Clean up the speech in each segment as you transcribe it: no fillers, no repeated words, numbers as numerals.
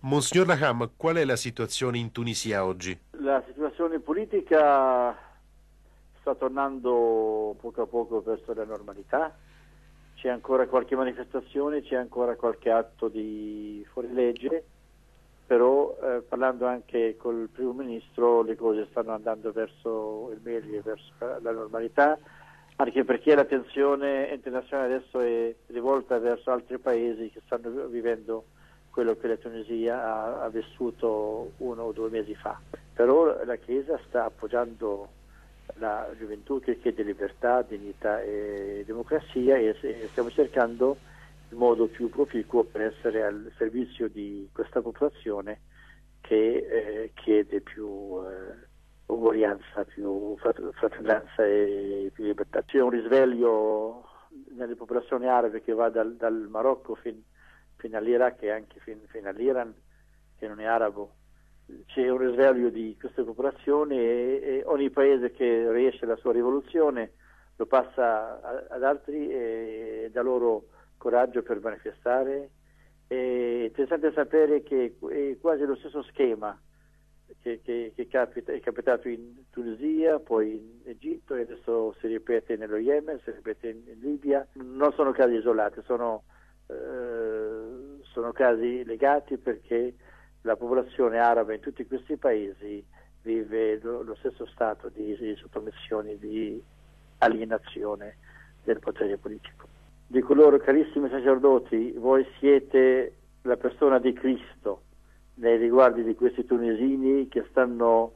Monsignor Laham, qual è la situazione in Tunisia oggi? La situazione politica sta tornando poco a poco verso la normalità, c'è ancora qualche manifestazione, c'è ancora qualche atto di fuorilegge, però parlando anche col primo ministro le cose stanno andando verso il meglio, verso la normalità, anche perché l'attenzione internazionale adesso è rivolta verso altri paesi che stanno vivendo quello che la Tunisia ha vissuto 1 o 2 mesi fa. Però la Chiesa sta appoggiando la gioventù che chiede libertà, dignità e democrazia e stiamo cercando il modo più proficuo per essere al servizio di questa popolazione che chiede più uguaglianza, più fratellanza e più libertà. C'è un risveglio nelle popolazioni arabe che va dal Marocco fino all'Iraq e anche fino all'Iran, che non è arabo. C'è un risveglio di queste popolazioni e ogni paese che riesce alla sua rivoluzione lo passa ad altri e dà loro coraggio per manifestare. È interessante sapere che è quasi lo stesso schema che è capitato in Tunisia, poi in Egitto e adesso si ripete nello Yemen, si ripete in Libia. Non sono casi isolati, sono casi legati perché la popolazione araba in tutti questi paesi vive lo stesso stato di sottomissione, di alienazione del potere politico. Dico loro, carissimi sacerdoti, voi siete la persona di Cristo nei riguardi di questi tunisini che stanno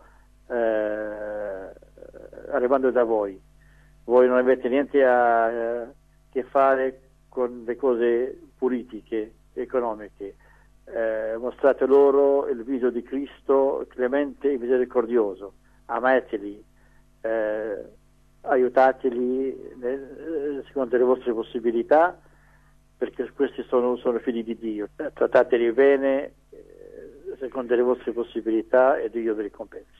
arrivando da voi. Voi non avete niente a che fare con le cose politiche, economiche. Mostrate loro il viso di Cristo clemente e misericordioso, amateli, aiutateli secondo le vostre possibilità, perché questi sono figli di Dio. Trattateli bene secondo le vostre possibilità e Dio vi ricompensi.